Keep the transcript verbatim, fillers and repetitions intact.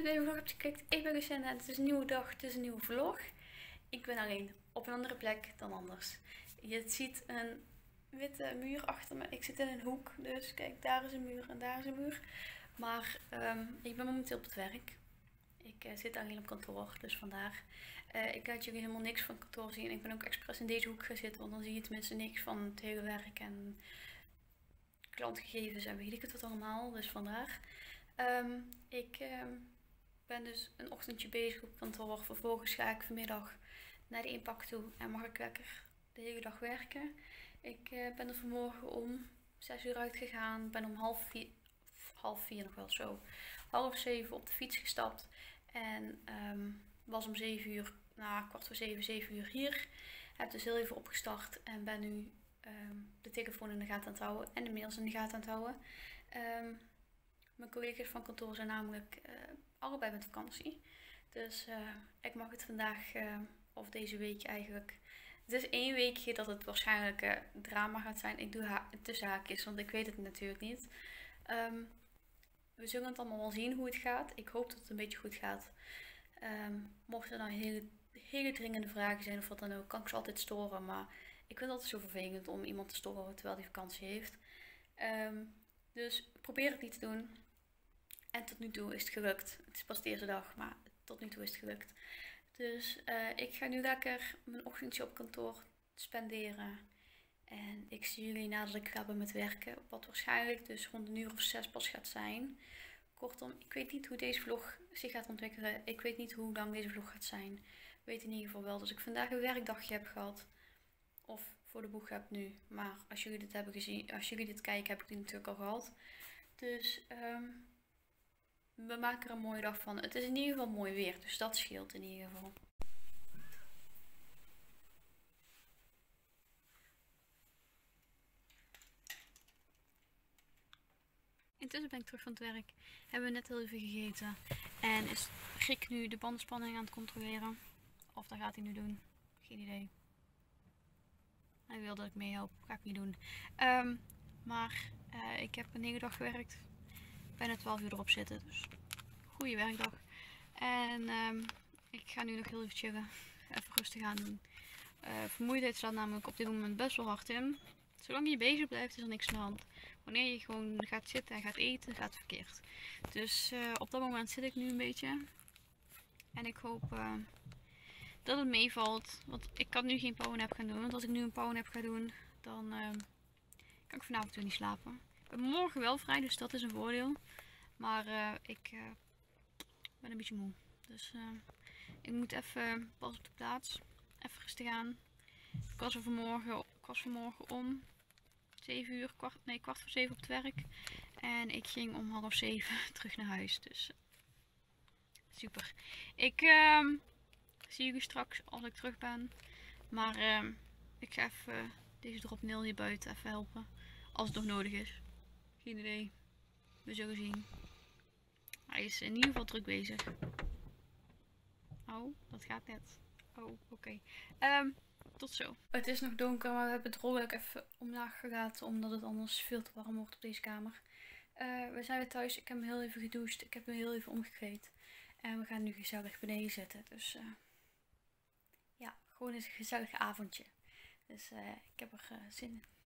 deze vlog hebt geklikt. Ik ben Lucinda en het is een nieuwe dag, het is een nieuwe vlog. Ik ben alleen op een andere plek dan anders. Je ziet een witte muur achter me. Ik zit in een hoek, dus kijk, daar is een muur en daar is een muur. Maar um, ik ben momenteel op het werk. Ik uh, zit alleen op kantoor, dus vandaar. Uh, ik laat jullie helemaal niks van kantoor zien. Ik ben ook expres in deze hoek gaan zitten, want dan zie je tenminste niks van het hele werk en klantgegevens en weet ik het wat allemaal. Dus vandaar. Um, ik um, ben dus een ochtendje bezig op kantoor. Vervolgens ga ik vanmiddag naar de inpak toe en mag ik lekker de hele dag werken. Ik uh, ben er vanmorgen om zes uur uitgegaan. Ben om half vier, half vier nog wel zo, half zeven op de fiets gestapt. En um, was om zeven uur, nou kwart voor zeven, zeven uur hier. Heb dus heel even opgestart en ben nu um, de telefoon in de gaten aan het houden en de mails in de gaten aan het houden. Um, Mijn collega's van kantoor zijn namelijk uh, allebei met vakantie. Dus uh, ik mag het vandaag, uh, of deze week eigenlijk. Het is één weekje dat het waarschijnlijk uh, drama gaat zijn. Ik doe tussen haakjes, want ik weet het natuurlijk niet. Um, we zullen het allemaal wel zien hoe het gaat. Ik hoop dat het een beetje goed gaat. Um, mochten er nou hele, hele dringende vragen zijn of wat dan ook, kan ik ze altijd storen. Maar ik vind het altijd zo vervelend om iemand te storen terwijl die vakantie heeft. Um, dus probeer het niet te doen. En tot nu toe is het gelukt. Het is pas de eerste dag, maar tot nu toe is het gelukt. Dus uh, ik ga nu lekker mijn ochtendje op kantoor spenderen. En ik zie jullie nadat ik klaar ben met werken. Wat waarschijnlijk dus rond een uur of zes pas gaat zijn. Kortom, ik weet niet hoe deze vlog zich gaat ontwikkelen. Ik weet niet hoe lang deze vlog gaat zijn. Ik weet in ieder geval wel dat ik vandaag een werkdagje heb gehad. Of voor de boeg heb nu. Maar als jullie dit hebben gezien, als jullie dit kijken, heb ik die natuurlijk al gehad. Dus um, we maken er een mooie dag van. Het is in ieder geval mooi weer, dus dat scheelt in ieder geval. Intussen ben ik terug van het werk. Hebben we net heel even gegeten. En is Rick nu de bandenspanning aan het controleren. Of dat gaat hij nu doen. Geen idee. Hij wil dat ik meehelp. Ga ik niet doen. Um, maar uh, ik heb een hele dag gewerkt. Bijna twaalf uur erop zitten. Dus goede werkdag. En um, ik ga nu nog heel even chillen. Even rustig aan doen. Uh, vermoeidheid staat namelijk op dit moment best wel hard in. Zolang je bezig blijft is er niks aan de hand. Wanneer je gewoon gaat zitten en gaat eten, gaat het verkeerd. Dus uh, op dat moment zit ik nu een beetje. En ik hoop uh, dat het meevalt. Want ik kan nu geen powernap gaan doen. Want als ik nu een powernap ga doen, dan uh, kan ik vanavond weer niet slapen. Ik ben morgen wel vrij, dus dat is een voordeel. Maar uh, ik uh, ben een beetje moe. Dus uh, ik moet even pas op de plaats. Even rustig aan. Ik was er vanmorgen, ik was vanmorgen om zeven uur, kwart, nee, kwart voor zeven op het werk. En ik ging om half zeven terug naar huis. Dus super. Ik uh, zie jullie straks als ik terug ben. Maar uh, ik ga even deze drop nil hier buiten even helpen. Als het nog nodig is. Geen idee. We zullen zien. Hij is in ieder geval druk bezig. Oh, dat gaat net. Oh, oké. Okay. Um, tot zo. Het is nog donker, maar we hebben het rolluik even omlaag gelaten. Omdat het anders veel te warm wordt op deze kamer. Uh, we zijn weer thuis. Ik heb me heel even gedoucht. Ik heb me heel even omgekleed. En we gaan nu gezellig beneden zitten. Dus uh, ja, gewoon een gezellig avondje. Dus uh, ik heb er uh, zin in.